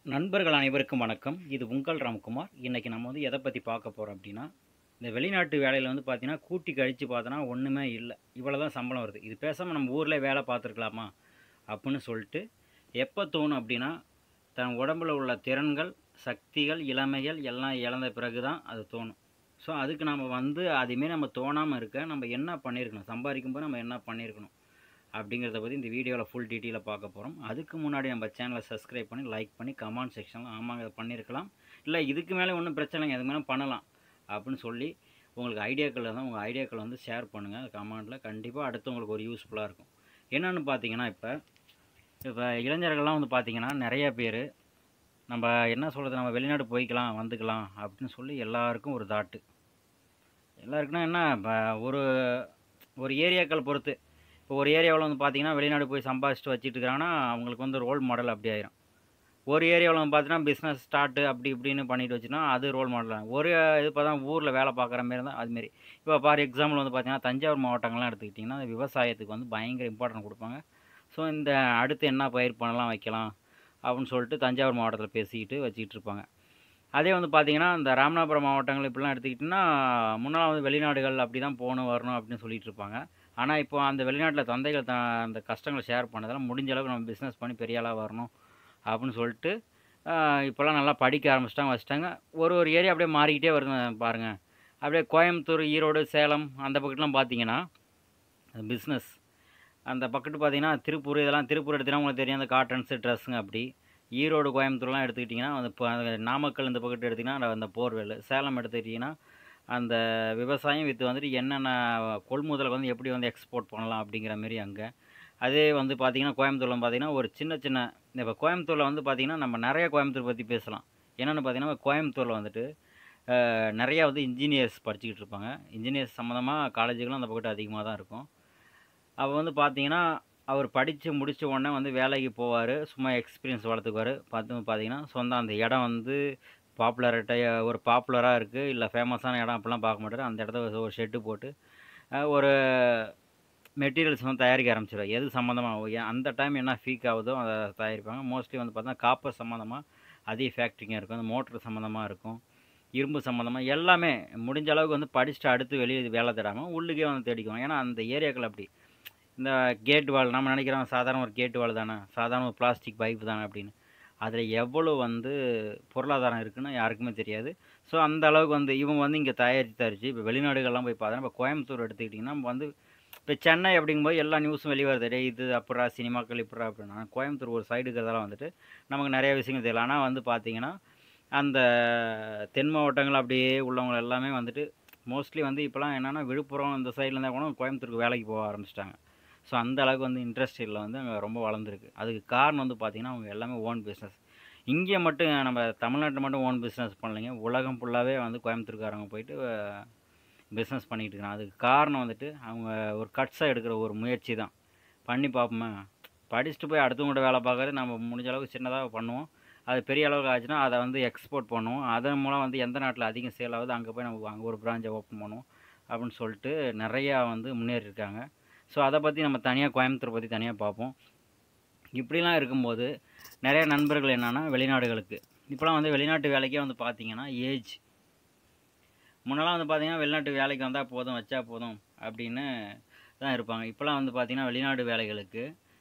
நண்பர்கள் அனைவருக்கும் வணக்கம். இது உங்கள் ராம்குமார். இன்னைக்கு நம்ம வந்து எத பத்தி பார்க்க போறோம் அப்டின்னா, இந்த வெளிநாட்டு வேலையில வந்து பார்த்தீங்கன்னா, கூட்டி கழிச்சு பார்த்தோன்னா ஒண்ணுமே இல்ல. இவ்வளோ தான் சம்பளம் வருது. இது பேசாம நம்ம ஊர்லயே வேல பார்த்துருக்கலாமா? அப்புட்ன்னு சொல்ட்டு, எப்ப தோணும் அப்டின்னா, தன் உடம்புல உள்ள திறன்கள், சக்திகள், இளமைகள் எல்லாம் இழந்த பிறகு தான் அது தோணும். ஸோ, அதுக்கு நாம வந்து அதுமாரி நம்ம தோணாம இருக்க, நம்ம என்ன பண்ணியிருக்கணும்? சம்பாரிக்கும்போது நம்ம என்ன பண்ணியிருக்கணும்? அப்படிங்கிறத பத்தி இந்த வீடியோல ஃபுல் டீட்டெயிலா பார்க்க போறோம். அதுக்கு முன்னாடி நம்ம சேனல சப்ஸ்கிரைப் பண்ணி, லைக் பண்ணி, கமெண்ட் செக்ஷன்ல ஆமாங்க இத பண்ணியிருக்கலாம். இல்ல இதுக்கு மேல ஒண்ணும் பிரச்சனை இல்லைங்க. இதுக்கு மேல பண்ணலாம். அப்படின்னு சொல்லி உங்களுக்கு ஐடியாக்கள் இருந்தா உங்க ஐடியாக்கள வந்து ஷேர் பண்ணுங்க. கமெண்ட்ல கண்டிப்பா அடுத்து உங்களுக்கு ஒரு யூஸ்ஃபுல்லா இருக்கும். என்னன்னு பார்த்தீங்கன்னா, இப்ப இப்ப இளைஞர்கள்லாம் வந்து பார்த்தீங்கன்னா, நெறைய பேரு நம்ப என்ன சொல்றது? நம்ம வெளிநாடு போய்க்கலாம், வந்துக்கலாம் அப்படின்னு சொல்லி எல்லாருக்கும் ஒரு தாட்டு. எல்லாருக்குன்னா என்ன? இப்ப ஒரு ஒரு ஏரியாக்கள் பொறுத்து. இப்போ ஒரு ஏரியாவுல வந்து பார்த்தீங்கன்னா, வெளிநாடு போய் சம்பாதிச்சுட்டு வச்சுட்டு இருக்கிறாங்கன்னா, அவங்களுக்கு வந்து ரோல் மாடல் அப்படி ஆயிரும். ஒரு ஏரியாவுல வந்து பார்த்தீங்கன்னா, பிசினஸ் ஸ்டார்ட் அப்படி இப்படின்னு பண்ணிட்டு வச்சுன்னா, அது ரோல் மாடல் ஆகும். ஒரு இது பார்த்தா ஊர்ல வேலை பார்க்குற மாரி இருந்தா அதுமாரி. இப்போ ஃபார் எக்ஸாம்பிள் வந்து பார்த்தீங்கன்னா, தஞ்சாவூர் மாவட்டங்கள்லாம் எடுத்துக்கிட்டிங்கன்னா, விவசாயத்துக்கு வந்து பயங்கர இம்பார்ட்டன்ட் குடுப்பாங்க. ஸோ, இந்த அடுத்து என்ன பயிர் பண்ணலாம், வைக்கலாம் அப்படின்னு சொல்லிட்டு தஞ்சாவூர் மாவட்டத்தில பேசிக்கிட்டு வச்சுக்கிட்டு இருப்பாங்க. அதே வந்து பார்த்தீங்கன்னா, இந்த ராமநாதபுரம் மாவட்டங்கள் இப்படிலாம் எடுத்துக்கிட்டிங்கன்னா, முன்னலாம் வந்து வெளிநாடுகள் அப்படி தான் போணும், வரணும் அப்படின்னு சொல்லிட்டு இருப்பாங்க. ஆனா, இப்போ அந்த வெளிநாட்ல தந்தைகள் அந்த கஷ்டங்கள ஷேர் பண்ணதால, முடிஞ்ச அளவுக்கு நம்ம பிசினஸ் பண்ணி பெரிய ஆளா வரணும் அப்படின்னு சொல்லிட்டு, அ இப்போலாம் நல்லா படிக்க ஆரம்பிச்சுட்டாங்க, வச்சுட்டாங்க. ஒரு ஏரியா அப்படியே மாறிக்கிட்டே வருதுங்க பாருங்க. அப்படியே கோயம்புத்தூர், ஈரோடு, சேலம் அந்த பக்கத்துலாம் பார்த்தீங்கன்னா, பிசினஸ் அந்த பக்கத்து பார்த்தீங்கன்னா, திருப்பூர் இதெல்லாம் திருப்பூர் எடுத்தீங்கன்னா உங்களுக்கு தெரியும் அந்த காட்டன்ஸு, ட்ரெஸ்ஸுங்க அப்படி. ஈரோடு, கோயம்புத்தூர்லாம் எடுத்துக்கிட்டிங்கன்னா, அந்த நாமக்கல் இந்த பக்கத்து எடுத்தீங்கன்னா, அந்த போர்வெல். சேலம் எடுத்துக்கிட்டிங்கன்னா, அந்த விவசாயம் வித் வந்துட்டு என்னென்ன கொள்முதல் வந்து எப்படி வந்து எக்ஸ்போர்ட் பண்ணலாம் அப்படிங்கிற மாரி அங்க. அதே வந்து பார்த்தீங்கன்னா, கோயம்புத்தூர்ல பார்த்தீங்கன்னா, ஒரு சின்ன சின்ன இப்ப கோயம்புத்தூர்ல வந்து பார்த்தீங்கன்னா, நம்ம நெறைய கோயம்புத்தூர் பத்தி பேசலாம். என்னென்னு பார்த்தீங்கன்னா, கோயம்புத்தூர்ல வந்துட்டு நெறையா வந்து இன்ஜினியர்ஸ் படிச்சுக்கிட்டு இருப்பாங்க. இன்ஜினியர்ஸ் சம்மந்தமா காலேஜுகளும் அந்த பக்கத்து அதிகமா தான் இருக்கும். அப்ப வந்து பார்த்தீங்கன்னா, அவர் படிச்சு முடிச்ச உடனே வந்து வேலைக்கு போவாரு. சும்மா எக்ஸ்பீரியன்ஸ் வளர்த்துக்குவாரு. பார்த்தீங்கன்னா, சொந்த அந்த இடம் வந்து ஒரு பாப்புலரா இருக்கு. இல்ல ஃபேமஸான இடம் அப்படிலாம் பார்க்க மாட்டாரு. அந்த இடத்துல ஒரு ஷெட்டு போட்டு, ஒரு மெட்டீரியல்ஸ் வந்து தயாரிக்க ஆரம்பிச்சுருவாரு. எது சம்மந்தமா அந்த டைம் என்ன பீக் ஆகுதோ அத தயாரிப்பாங்க. மோஸ்ட்லி வந்து பார்த்தீங்கன்னா, காப்பர் சம்மந்தமா அதிக ஃபேக்ட்ரிங்க இருக்கும். அந்த மோட்டர் சம்மந்தமா இருக்கும். இரும்பு சம்மந்தமா எல்லாமே முடிஞ்ச அளவுக்கு வந்து படிச்சுட்டு அடுத்து வெளிய வேலை தேடாம, உள்ளுக்கே வந்து தேடிக்குவாங்க. ஏன்னா, அந்த ஏரியாக்கள் அப்படி. இந்த கேட் வால் நம்ம நினைக்கிறோம் சாதாரண ஒரு கேட் வால் தானே, சாதாரண ஒரு பிளாஸ்டிக் பைப் தானே அப்படின்னு. அதில எவ்வளோ வந்து பொருளாதாரம் இருக்குன்னு யாருக்குமே தெரியாது. ஸோ, அந்த அளவுக்கு வந்து இவங்க வந்து இங்க தயாரிச்சு இப்போ வெளிநாடுகள்லாம் போய் பார்த்தா, இப்போ கோயம்புத்தூர் எடுத்துக்கிட்டிங்கன்னா, நம்ம வந்து இப்போ சென்னை அப்படிங்கும்போது எல்லா நியூஸும் வெளிய வருது. டேய் இது அப்புட்றா சினிமாக்கள் இப்புட்றா அப்படின்னா, கோயம்புத்தூர் ஒரு சைடு இருக்கிறதால வந்துட்டு நமக்கு நெறைய விஷயங்கள் தெரியல. ஆனா வந்து பார்த்தீங்கன்னா, அந்த தென் மாவட்டங்கள் அப்படியே உள்ளவங்க எல்லாமே வந்துட்டு மோஸ்ட்லி வந்து இப்போலாம் என்னன்னா, விழுப்புரம் இந்த சைட்ல இருந்தா கூட கோயம்புத்தூருக்கு வேலைக்கு போக ஆரம்பிச்சுட்டாங்க. ஸோ, அந்த அளவுக்கு வந்து இண்டஸ்ட்ரியல்ல வந்து அங்க ரொம்ப வளர்ந்துருக்கு. அதுக்கு காரணம் வந்து பார்த்தீங்கன்னா, அவங்க எல்லாமே ஓன் பிசினஸ். இங்க மட்டும் நம்ம தமிழ்நாட்ல மட்டும் ஓன் பிசினஸ் பண்ணலைங்க. உலகம் ஃபுல்லாவே வந்து கோயம்புத்தூர்காரங்க போயிட்டு பிசினஸ் பண்ணிட்டு இருக்காங்க. அதுக்கு காரணம் வந்துட்டு, அவங்க ஒரு கட்ஸா எடுக்கிற ஒரு முயற்சி தான். பண்ணி பார்ப்போமே, படிச்சுட்டு போய் அடுத்தவங்கள்ட்ட வேலை பார்க்கறது நம்ம முடிஞ்ச அளவுக்கு சின்னதா பண்ணுவோம். அது பெரிய அளவுக்கு ஆச்சுன்னா, அத வந்து எக்ஸ்போர்ட் பண்ணுவோம். அதன் மூலம் வந்து எந்த நாட்ல அதிகம் சேல் ஆகுதோ, அங்க போய் நம்ம அங்க ஒரு பிரான்ச்ச ஓப்பன் பண்ணுவோம். அப்படின்னு சொல்லிட்டு நெறையா வந்து முன்னேறியிருக்காங்க. ஸோ, அத பத்தி நம்ம தனியா கோயம்புத்தூர் பத்தி தனியா பார்ப்போம். இப்படிலாம் இருக்கும்போது, நெறைய நண்பர்கள் என்னன்னா வெளிநாடுகளுக்கு இப்பலாம் வந்து வெளிநாட்டு வேலைக்கே வந்து பார்த்தீங்கன்னா, ஏஜ் முன்னலாம் வந்து பார்த்தீங்கன்னா, வெளிநாட்டு வேலைக்கு வந்தா போதும், வச்சா போதும் அப்படின்னு தான் இருப்பாங்க. இப்பலாம் வந்து பார்த்தீங்கன்னா, வெளிநாடு வேலைகளுக்கு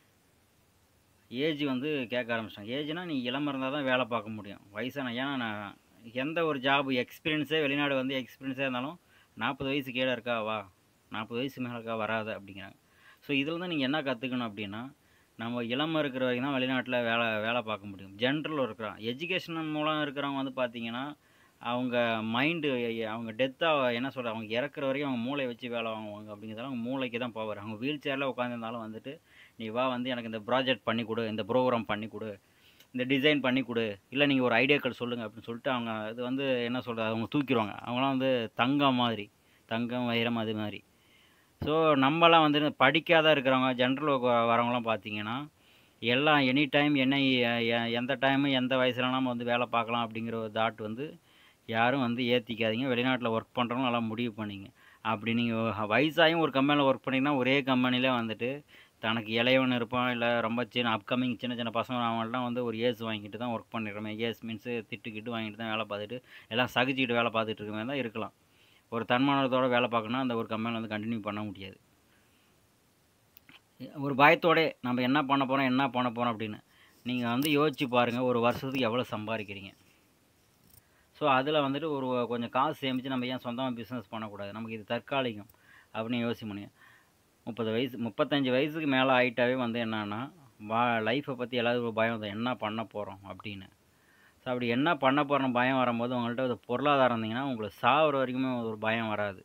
ஏஜ் வந்து கேட்க ஆரம்பிச்சுட்டாங்க. ஏஜ்னா நீ இளம இருந்தா தான் வேலை பார்க்க முடியும். வயசான ஏன்னா நான் எந்த ஒரு ஜாப் எக்ஸ்பீரியன்ஸே வெளிநாடு வந்து எக்ஸ்பீரியன்ஸே இருந்தாலும் 40 வயசு கீழ இருக்கா வா, 40 வயசு மேல இருக்கா வராத அப்படிங்கிறாங்க. ஸோ இதில தான் நீங்க என்ன கத்துக்கணும் அப்படின்னா, நம்ம இளம இருக்கிற வரைக்கும் தான் வெளிநாட்ல வேலை பார்க்க முடியும். ஜென்ரல் இருக்கிறான். எஜுகேஷன் மூலம் இருக்கிறவங்க வந்து பார்த்தீங்கன்னா, அவங்க மைண்டு அவங்க டெத்தா என்ன சொல்றது, அவங்க இறக்குற வரைக்கும் அவங்க மூளைய வச்சு வேலை வாங்குவாங்க அப்படிங்கிறதால அவங்க மூளைக்கு தான் பவர். அவங்க வீல் சேர்ல உட்காந்துருந்தாலும் வந்துட்டு, "நீ வா வந்து எனக்கு இந்த ப்ராஜெக்ட் பண்ணி குடு, இந்த ப்ரோகிராம் பண்ணி குடு, இந்த டிசைன் பண்ணி குடு, இல்ல நீங்க ஒரு ஐடியாக்கள் சொல்லுங்க" அப்படின்னு சொல்லிட்டு அவங்க இது வந்து என்ன சொல்றது, அவங்க தூக்கிருவாங்க. அவங்கலாம் வந்து தங்கம் மாதிரி. தங்கம், வைரம் அது மாரி. ஸோ நம்மலாம் வந்துட்டு படிக்காத இருக்கிறவங்க, ஜென்ரல் வரவங்கலாம் பார்த்தீங்கன்னா, எல்லாம் எனி டைம் என்ன எந்த டைமு, எந்த வயசுலலாம் நம்ம வந்து வேலை பார்க்கலாம் அப்படிங்கிற ஒரு தாட் வந்து யாரும் வந்து ஏத்திக்காதீங்க. வெளிநாட்ல ஒர்க் பண்றவங்க நல்லா முடிவு பண்ணிக்கங்க. அப்படி நீங்க வயசாயும் ஒரு கம்பெனில ஒர்க் பண்ணீங்கன்னா, ஒரே கம்பெனில வந்துட்டு தனக்கு இளையவன் இருப்பான், இல்ல ரொம்ப அப்கமிங் சின்ன சின்ன பசங்க அவங்கள்லாம் வந்து ஒரு ஏஸ் வாங்கிட்டு தான் ஒர்க் பண்ணிடுறோமே. ஏஸ் மீன்ஸு திட்டுக்கிட்டு வாங்கிட்டு தான் வேலை பார்த்துட்டு, எல்லாம் சகிச்சுக்கிட்டு வேலை பார்த்துட்டு இருக்க மாரி தான் இருக்கலாம். ஒரு தன்மானத்தோட வேலை பார்க்கணும்னா, அந்த ஒரு கம்பெனில வந்து கன்டின்யூ பண்ண முடியாது. ஒரு பயத்தோடே நம்ம என்ன பண்ண போறோம், என்ன பண்ண போறோம் அப்படின்னு. நீங்க வந்து யோசிச்சு பாருங்க, ஒரு வருஷத்துக்கு எவ்வளோ சம்பாரிக்கிறீங்க? ஸோ, அதில வந்துட்டு ஒரு கொஞ்சம் காசு சேமிச்சு நம்ம ஏன் சொந்தமா பிசினஸ் பண்ணக்கூடாது? நமக்கு இது தற்காலிகம் அப்படின்னு யோசிக்க 30 வயசு 35 வயசுக்கு மேல ஆயிட்டாவே வந்து என்னன்னா, லைஃப்ப பத்தி எல்லாருக்கும் ஒரு பயம் வந்துரும். என்ன பண்ண போறோம் அப்படின்னு. ஸோ அப்படி என்ன பண்ண போறோம்னு பயம் வரும்போது, உங்கள்ட்ட ஒரு பொருளாதாரம் இருந்தீங்கன்னா, உங்களுக்கு சாகுற வரைக்குமே ஒரு பயம் வராது.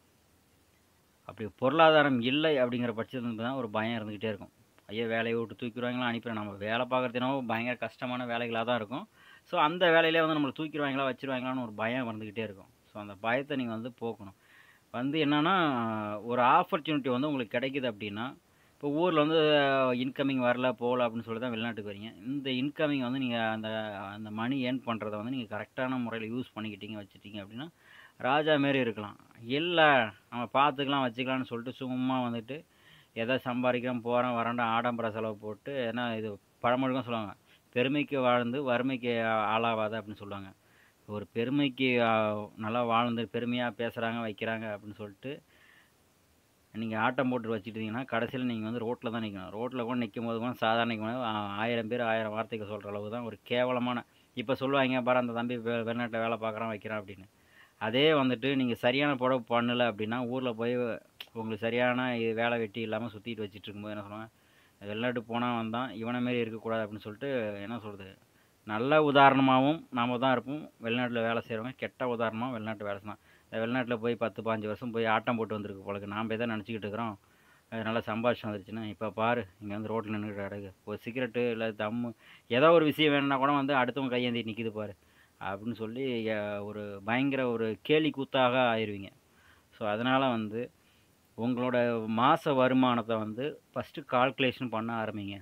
அப்படி பொருளாதாரம் இல்லை அப்படிங்கிற பட்சத்துல தான் ஒரு பயம் இருந்துகிட்டே இருக்கும். ஐயோ! வேலைய விட்டு தூக்கிருவாங்களா, அனுப்பிடுவாங்க. நம்ம வேலை பார்க்குறது என்னவோ பயங்கர கஷ்டமான வேலைகளா தான் இருக்கும். ஸோ அந்த வேலையிலே வந்து நம்மள தூக்கிருவாங்களா, வச்சுருவாங்களான்னு ஒரு பயம் வந்துகிட்டே இருக்கும். ஸோ அந்த பயத்த நீங்க வந்து போக்கணும். வந்து என்னன்னா, ஒரு ஆப்பர்ச்சுனிட்டி வந்து உங்களுக்கு கிடைக்குது அப்படின்னா, இப்போ ஊர்ல வந்து இன்கமிங் வரல, போகல அப்படின்னு சொல்லி தான் வெளிநாட்டுக்கு வரீங்க. இந்த இன்கமிங் வந்து நீங்க அந்த அந்த மணி ஏர்ன் பண்றத வந்து நீங்க கரெக்ட்டான முறையில யூஸ் பண்ணிக்கிட்டீங்க, வச்சுட்டீங்க அப்படின்னா, ராஜா மாரி இருக்கலாம். இல்ல நம்ம பார்த்துக்கலாம், வச்சுக்கலாம்னு சொல்லிட்டு சும்மா வந்துட்டு, ஏதோ சம்பாரிக்கிறோம், போறோம், வரோன்டா ஆடம்பர செலவு போட்டு ஏன்னா இது பழமொழி தான் சொல்லுவாங்க. "பெருமைக்கு வாழ்ந்து வறுமைக்கு ஆளாவாத" அப்படின்னு சொல்லுவாங்க. ஒரு பெருமைக்கு நல்லா வாழ்ந்து பெருமையா பேசுறாங்க, வைக்கிறாங்க அப்படின்னு சொல்லிட்டு, நீங்க ஆட்டம் போட்டு வச்சுட்டீங்கன்னா, கடைசியில நீங்க வந்து ரோட்ல தான் நிக்கணும். ரோட்ல கூட நிக்கும்போது கூட சாதாரண நிக்கும்போது 1000 பேர் 1000 வார்த்தைகள் சொல்ற அளவு தான் ஒரு கேவலமான இப்ப சொல்லுவாய்ங்க பாரு அந்த தம்பி வெளிநாட்டுல வேலை பார்க்குறான், வைக்கிறான் அப்படின்னு. அதே வந்துட்டு நீங்க சரியான பொழப்பு பண்ணல அப்படின்னா, ஊர்ல போய் உங்களுக்கு சரியான வேலை வெட்டி இல்லாம சுத்திட்டு வச்சுட்டு இருக்கும்போது என்ன சொல்லுவாங்க, வெளிநாட்டுக்கு போனா வந்தான், இவன மாரி இருக்கக்கூடாது அப்படின்னு சொல்லிட்டு என்ன சொல்றது? நல்ல உதாரணமாவும் நாம தான் இருப்போம். வெளிநாட்டுல வேலை செய்றவங்க, கெட்ட உதாரணமா வெளிநாட்டு வேலை செய்வான். வெளிநாட்டுல போய் 10, 15 வருஷம் போய் ஆட்டம் போட்டு வந்திருக்கு போல இருக்கு. நாம எத நெனச்சுக்கிட்டு இருக்கிறோம், நல்லா சம்பாதிச்சு வந்துருச்சுன்னா, இப்ப பாரு இங்க வந்து ரோட்ல நின்னுகிட்டு கிடக்கு. ஒரு சிகரெட்டு இல்ல தம்மு ஏதோ ஒரு விஷயம் வேணும்னா கூட வந்து அடுத்தவங்க கையேந்தி நிக்குது பாரு. அப்படின்னு சொல்லி எ ஒரு பயங்கர ஒரு கேலி கூத்தாக ஆயிருவீங்க. ஸோ அதனால வந்து உங்களோட மாச வருமானத்த வந்து ஃபர்ஸ்ட்டு கால்குலேஷன் பண்ண ஆரம்பிங்க.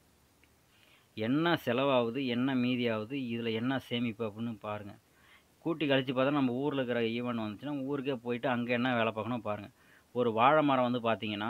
என்ன செலவாகுது? என்ன மீதியாகுது? இதுல என்ன சேமிப்பு அப்படின்னு பாருங்க. கூட்டி கழிச்சு பார்த்தா நம்ம ஊர்ல இருக்கிற ஈவென்ட் வந்துச்சுன்னா, ஊருக்கே போயிட்டு அங்க என்ன வேலை பார்க்கணும் பாருங்க. ஒரு வாழை மரம் வந்து பார்த்தீங்கன்னா,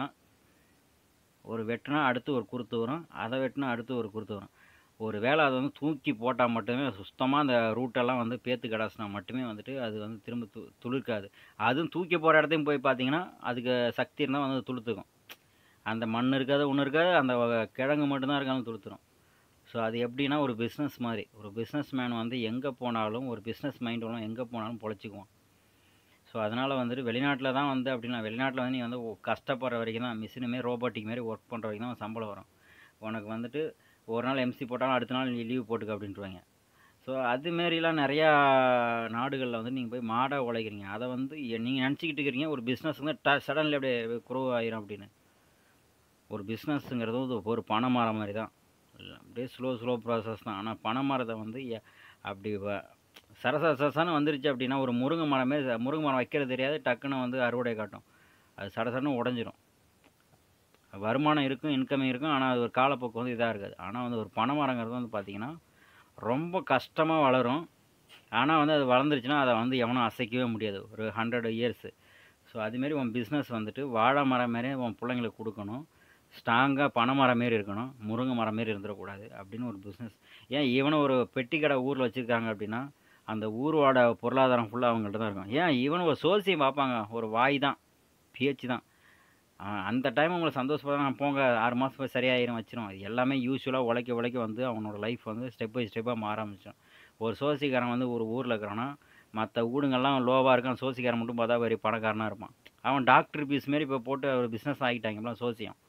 ஒரு வெட்டுனா அடுத்து ஒரு குருத்து வரும். அத வெட்டுனா அடுத்து ஒரு குருத்து வரும். ஒரு வேள அத வந்து தூக்கி போட்டா மட்டுமே சுத்தமா அந்த ரூட்டெல்லாம் வந்து பேத்து கடாசுனா மட்டுமே வந்துட்டு அது வந்து திரும்ப துளிர்க்காது. அதுவும் தூக்கி போடுற இடத்தையும் போய் பார்த்தீங்கன்னா, அதுக்கு சக்தி இருந்தா வந்து துளுர்த்துக்கும். அந்த மண் இருக்காது, ஒண்ணும் இருக்காது. அந்த கிழங்கு மட்டும் தான் இருக்கும். அது துளுர்த்துரும். ஸோ அது எப்படின்னா ஒரு பிசினஸ் மாரி. ஒரு பிசினஸ் மேன் வந்து எங்க போனாலும், ஒரு பிசினஸ் மைண்ட் உள்ளவன் எங்க போனாலும் பொழச்சுக்குவான். ஸோ அதனால வந்துட்டு வெளிநாட்ல தான் வந்து அப்படின்னா வெளிநாட்ல வந்து நீ வந்து கஷ்டப்படுற வரைக்கும் தான் மிஷினு மாரி ரோபோட்டிக் மாரி ஒர்க் பண்ற வரைக்கும் தான் சம்பளம் வரும். உனக்கு வந்துட்டு ஒரு நாள் எம்சி போட்டாலும் அடுத்த நாள் நீ லீவ் போட்டுக்க அப்படின்ருவாய்ங்க. ஸோ அது மாரிலாம் நெறையா நாடுகள்ல வந்து நீங்க போய் மாடா உழைக்கிறீங்க. அத வந்து நீங்க நெனச்சுக்கிட்டு இருக்கிறீங்க ஒரு பிசினஸ் வந்து சடன்லி அப்படியே குரோ ஆயிரும் அப்படின்னு. ஒரு பிசினஸ்ங்கிறது ஒரு பனைமரம் மாரி தான். அப்படியே ஸ்லோ ப்ராசஸ் தான். ஆனா பனைமரத்த வந்து அப்படி சரசரன்னு வந்துருச்சு அப்படின்னா, ஒரு முருங்க மரம் வைக்கிறது தெரியாது. டக்குன்னு வந்து அறுவடை காட்டும். அது சடசடன்னு உடைஞ்சிரும். வருமானம் இருக்கும், இன்கமிங் இருக்கும். ஆனா அது ஒரு காலப்போக்கு வந்து இதா இருக்காது. ஆனா வந்து ஒரு பனைமரங்கிறது வந்து பார்த்தீங்கன்னா, ரொம்ப கஷ்டமா வளரும். ஆனா வந்து அது வளர்ந்துருச்சுன்னா, அத வந்து எவனும் அசைக்கவே முடியாது. ஒரு 100 இயர்ஸ். ஸோ அதுமாரி உன் பிசினஸ் வந்துட்டு வாழை மரம் மாரியே உன் புள்ளைங்களுக்கு குடுக்கணும். ஸ்ட்ராங்கா பனை மரம் மாரி இருக்கணும். முருங்கை மரம் மாரி இருந்துறக்கூடாது. அப்படின்னு ஒரு பிசினஸ். ஏன் இவனும் ஒரு பெட்டி கடை ஊர்ல வச்சிருக்காங்க அப்படின்னா, அந்த ஊரோட பொருளாதாரம் ஃபுல்லா அவங்கள்ட்ட தான் இருக்கும். ஏன் இவனும் ஒரு சோசியம் பார்ப்பாங்க. ஒரு வாய் தான். பேச்சு தான். அந்த டைம் உங்கள சந்தோஷப்படுறாங்க. போங்க 6 மாசம் போய் சரியாயிரும் வச்சுரும். அது எல்லாமே யூசுவலா உழைக்க உழைக்க வந்து அவனோட லைஃப் வந்து ஸ்டெப் பை ஸ்டெப்பா மாற ஆரம்பிச்சுரும். ஒரு சோசியக்காரன் வந்து ஒரு ஊர்ல இருக்கிறான்னா, மத்த ஊருங்கலாம் லோவா இருக்கான். சோசியக்காரன் மட்டும் பார்த்தா பெரிய பணக்காரனா இருப்பான். அவன் டாக்டர் பீஸ் மாரி இப்ப போட்டு ஒரு பிசினஸ் ஆக்கிட்டாங்க. இப்பலாம் சோசியம்.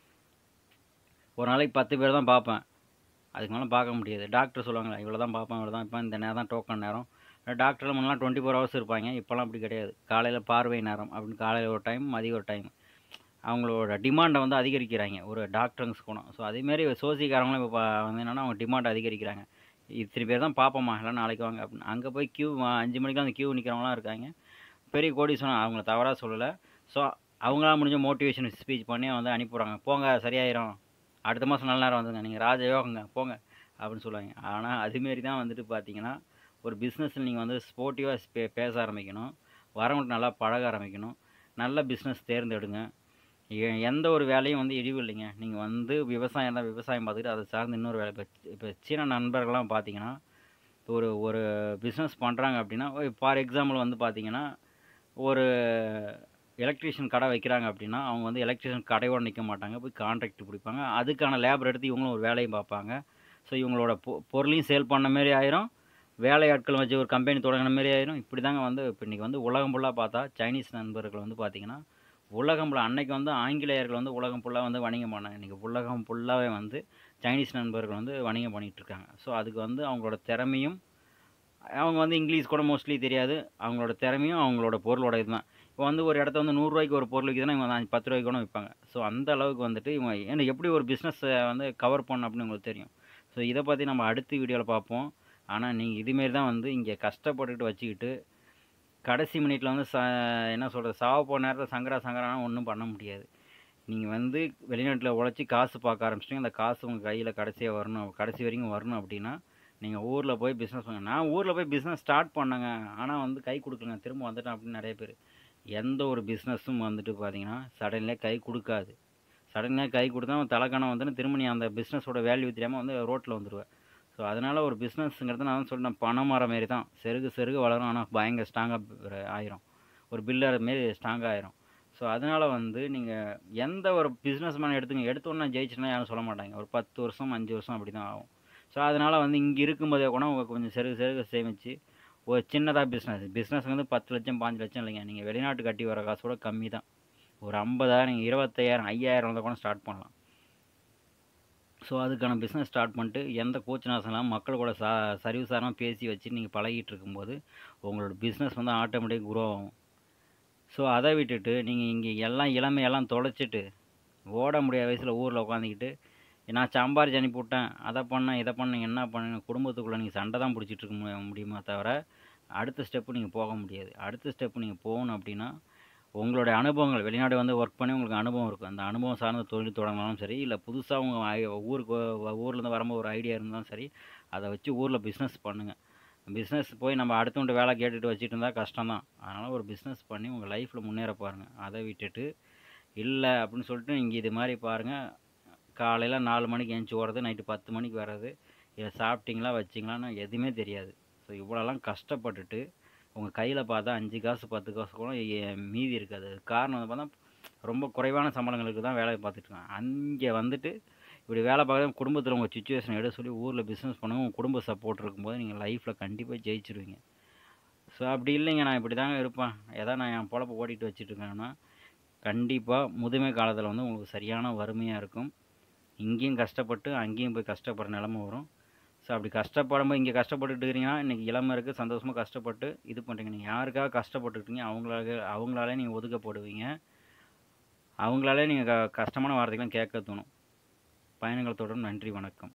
ஒரு நாளைக்கு 10 பேர் தான் பார்ப்பேன். அதுக்கு மேல பார்க்க முடியாது. டாக்டர் சொல்லுவாங்கல்ல, இவ்வளோ தான் பார்ப்பேன், இவ்வளோ தான் இருப்பேன். இந்த நேரம் தான் டோக்கன் நேரம். டாக்டர்லாம் முன்னலாம் 24 ஹவர்ஸ் இருப்பாய்ங்க. இப்பலாம் அப்படி கிடையாது. காலையில பார்வை நேரம் அப்படின்னு காலையில ஒரு டைம், மதியம் ஒரு டைம். அவங்களோட டிமாண்ட வந்து அதிகரிக்கிறாய்ங்க. ஒரு டாக்டர்ஸ் போனோம். ஸோ அதேமாரி சோசியக்காரங்களும் இப்ப வந்து என்னன்னா, அவங்க டிமாண்ட் அதிகரிக்கிறாங்க. இத்தனை பேர் தான் பார்ப்போம்மா, எல்லாம் நாளைக்கு வாங்க அப்படின்னு. அங்க போய் 5 மணிக்கெல்லாம் அந்த நிக்கிறவங்கலாம் இருக்காய்ங்க. பெரிய கோடீஸ்வரன் அவங்கள தவறா சொல்லல. ஸோ அவங்களால முடிஞ்ச மோட்டிவேஷன் ஸ்பீச் பண்ணி வந்து அனுப்பிவிடுறாங்க. போங்க சரியாயிரும். அடுத்த மாசம் நல்ல நேரம் வந்துங்க. நீங்க ராஜயோகங்க போங்க அப்படின்னு சொல்லுவாய்ங்க. ஆனா அதுமாரி தான் வந்துட்டு பார்த்தீங்கன்னா, ஒரு பிசினஸ்ல நீங்க வந்து ஸ்போர்ட்டிவா பேச ஆரம்பிக்கணும். வரவங்கள்ட்ட நல்லா பழக ஆரம்பிக்கணும். நல்ல பிசினஸ் தேர்ந்தெடுங்க. எந்த ஒரு வேலையும் வந்து இழிவு இல்லைங்க. நீங்க வந்து விவசாயம் தான் விவசாயம் பார்த்துக்கிட்டு அதை சார்ந்து இன்னொரு வேலை இப்ப சீன நண்பர்கள்லாம் பார்த்தீங்கன்னா, ஒரு ஒரு பிசினஸ் பண்றாங்க அப்படின்னா, ஃபார் எக்ஸாம்பிள் வந்து பார்த்தீங்கன்னா, ஒரு எலக்ட்ரீஷியன் கடை வைக்கிறாங்க அப்படின்னா, அவங்க வந்து எலக்ட்ரீஷியன் கடையோட நிக்க மாட்டாங்க. போய் கான்ட்ராக்ட் புடிப்பாங்க. அதுக்கான லேபர் எடுத்து இவங்களும் ஒரு வேலையும் பார்ப்பாங்க. ஸோ இவங்களோட பொருளையும் சேல் பண்ண மாரி ஆயிரும். வேலையாட்கள் வச்சு ஒரு கம்பெனி தொடங்குன மாரி ஆயிரும். இப்படிதாங்க வந்து இப்ப இன்னைக்கு வந்து உலகம் ஃபுல்லா பார்த்தா, சைனீஸ் நண்பர்கள் வந்து பார்த்தீங்கன்னா, உலகம் ஃபுல்லா அன்னைக்கு வந்து ஆங்கிலேயர்கள் வந்து உலகம் ஃபுல்லா வந்து வணிகம் பண்ணாங்க. இன்னைக்கு உலகம் ஃபுல்லாவே வந்து சைனீஸ் நண்பர்கள் வந்து வணிகம் பண்ணிட்டு இருக்காங்க. ஸோ அதுக்கு வந்து அவங்களோட திறமையும் அவங்க வந்து இங்கிலீஷ் கூட மோஸ்ட்லி தெரியாது. அவங்களோட திறமையும், அவங்களோட பொருளோட இதுதான். இப்போ வந்து ஒரு இடத்த வந்து ரூ. 100க்கு ஒரு பொருள் விக்குதுன்னா, இவங்க ரூ. 10க்கு கூட விப்பாங்க. ஸோ அந்த அளவுக்கு வந்துட்டு இவங்க ஏன்னா எப்படி ஒரு பிசினஸ வந்து கவர் பண்ணணும் அப்படின்னு உங்களுக்கு தெரியும். ஸோ இத பத்தி நம்ம அடுத்த வீடியோல பார்ப்போம். ஆனா நீங்க இதுமாரி தான் வந்து இங்க கஷ்டப்பட்டுட்டு வச்சுக்கிட்டு, கடைசி மினிட்ல வந்து என்ன சொல்றது? சாவ போன நேரத்தில சங்கரானா ஒண்ணும் பண்ண முடியாது. நீங்க வந்து வெளிநாட்டுல உழைச்சு காசு பார்க்க ஆரம்பிச்சிட்டீங்க. அந்த காசு உங்க கையில கடைசியா வரணும். கடைசி வரைக்கும் வரணும் அப்படின்னா, நீங்க ஊர்ல போய் பிசினஸ் பண்ணுங்க. நான் ஊர்ல போய் பிசினஸ் ஸ்டார்ட் பண்ணேங்க. ஆனா வந்து கை குடுக்கலங்க. திரும்ப வந்துட்டேன் அப்படின்னு நெறைய பேரு. எந்த ஒரு பிசினஸும் வந்துட்டு பார்த்தீங்கன்னா, சடன்லியா கை குடுக்காது. சடன்லியா கை குடுத்தா அவன் தலக்கணம் வந்துன்னு திரும்ப நீ அந்த பிசினஸோட வேல்யூ தெரியாம வந்து ரோட்ல வந்துருவ. ஸோ அதனால ஒரு பிசினஸ்ங்கிறது நான் தான் சொன்னேன் பனைமரம் மாரி தான். செருகு செருகு வளரும். ஆனா பயங்கர ஸ்ட்ராங்கா ஆயிரும். ஒரு பில்லர் மாரி ஸ்ட்ராங்கா ஆயிரும். ஸோ அதனால வந்து நீங்க எந்த ஒரு பிசினஸ் மேன் எடுத்துங்க. எடுத்த உடனே ஜெயிச்சுட்டேன்லாம் யாரும் சொல்ல மாட்டாங்க. ஒரு 10 வருஷம், 5 வருஷம் அப்படிதான் ஆகும். ஸோ அதனால வந்து இங்க இருக்கும்போதே கூட உங்க கொஞ்சம் செருகு செருகு சேமிச்சு, ஒரு சின்னதா பிசினஸ் வந்து 10,00,000 5,00,000 இல்லைங்க. நீங்க வெளிநாட்டு கட்டி வர காசு கூட கம்மி தான். ஒரு 50,000 25,000 5,000 இருந்தா கூட ஸ்டார்ட் பண்ணலாம். ஸோ அதுக்கான பிசினஸ் ஸ்டார்ட் பண்ணிட்டு எந்த கூச்ச நாசம் இல்லாம மக்கள் கூட சரிவிசாரமா பேசி வச்சு நீங்க பழகிட்டு இருக்கும்போது, உங்களோட பிசினஸ் வந்து ஆட்டோமேட்டிக்கா குரோ ஆகும். ஸோ அத விட்டுட்டு நீங்க இங்க எல்லாம் இளமையெல்லாம் தொலைச்சிட்டு, ஓட முடியாத வயசுல ஊர்ல உட்காந்துக்கிட்டு, நான் சம்பாரிச்சு அனுப்பிவுட்டேன். அத பண்ணேன், இத பண்ணேன், என்ன பண்ணேன் குடும்பத்துக்குள்ள நீங்க சண்ட தான் புடிச்சிட்டு இருக்க முடியுமா தவிர, அடுத்த ஸ்டெப் நீங்க போக முடியாது. அடுத்த ஸ்டெப் நீங்க போகணும் அப்படின்னா, உங்களுடைய அனுபவங்கள் வெளிநாடு வந்து ஒர்க் பண்ணி உங்களுக்கு அனுபவம் இருக்கும். அந்த அனுபவம் சார்ந்த தொழில் தொடங்கினாலும் சரி, இல்ல புதுசா உங்க ஊருக்கு ஊர்லேருந்து வரும்போது ஒரு ஐடியா இருந்தாலும் சரி, அத வச்சு ஊர்ல பிசினஸ் பண்ணுங்க. பிசினஸ் போய் நம்ம அடுத்தவன்ட்ட வேலை கேட்டுட்டு வச்சுட்டு இருந்தா கஷ்டம் தான். அதனால ஒரு பிசினஸ் பண்ணி உங்க லைஃப்ல முன்னேற பாருங்க. அத விட்டுட்டு, இல்ல அப்படின்னு சொல்லிட்டு நீங்க இது மாரி பாருங்க. காலையில 4 மணிக்கு எந்திச்சு ஓடுறது, நைட்டு 10 மணிக்கு வர்றது. இத சாப்பிட்டீங்களா, வச்சீங்களான்னு எதுவுமே தெரியாது. ஸோ இவ்வளோலாம் கஷ்டப்பட்டுட்டு, உங்க கையில பார்த்தா 5 காசு, 10 காசு கூட மீதி இருக்காது. அதுக்கு காரணம் வந்து பார்த்தா, ரொம்ப குறைவான சம்பளங்களுக்கு தான் வேலை பார்த்துட்டு இருக்காங்க. அங்கே வந்துட்டு இப்படி வேலை பார்க்குறது குடும்பத்தில உங்க சிச்சுவேஷன் எடுக்க சொல்லி ஊர்ல பிசினஸ் பண்ணுங்க. உங்க குடும்ப சப்போர்ட் இருக்கும்போது நீங்க லைஃப்ல கண்டிப்பா ஜெயிச்சுருவீங்க. ஸோ அப்படி இல்லைங்க நான் இப்படி தாங்க இருப்பேன். ஏதோ நான் என் பொழப்ப ஓட்டிட்டு வச்சுட்டு இருக்கேன்னா, கண்டிப்பா முதுமை காலத்தில வந்து உங்களுக்கு சரியான வறுமையா இருக்கும். இங்கேயும் கஷ்டப்பட்டு, அங்கேயும் போய் கஷ்டப்படுற நிலைமை வரும். ஸோ அப்படி கஷ்டப்படும்போது இங்கே கஷ்டப்பட்டுட்டு இருக்கிறீங்கன்னா, இன்னைக்கு இளமை இருக்கு, சந்தோஷமா கஷ்டப்பட்டு இது பண்றீங்க. நீங்க யாருக்காக கஷ்டப்பட்டுருக்கீங்க, அவங்களாலே நீங்க ஒதுக்கப்படுவீங்க. அவங்களாலே நீங்க கஷ்டமான வார்த்தைகள்லாம் கேட்க தோணும். பயணங்கள் தொடரும். நன்றி, வணக்கம்.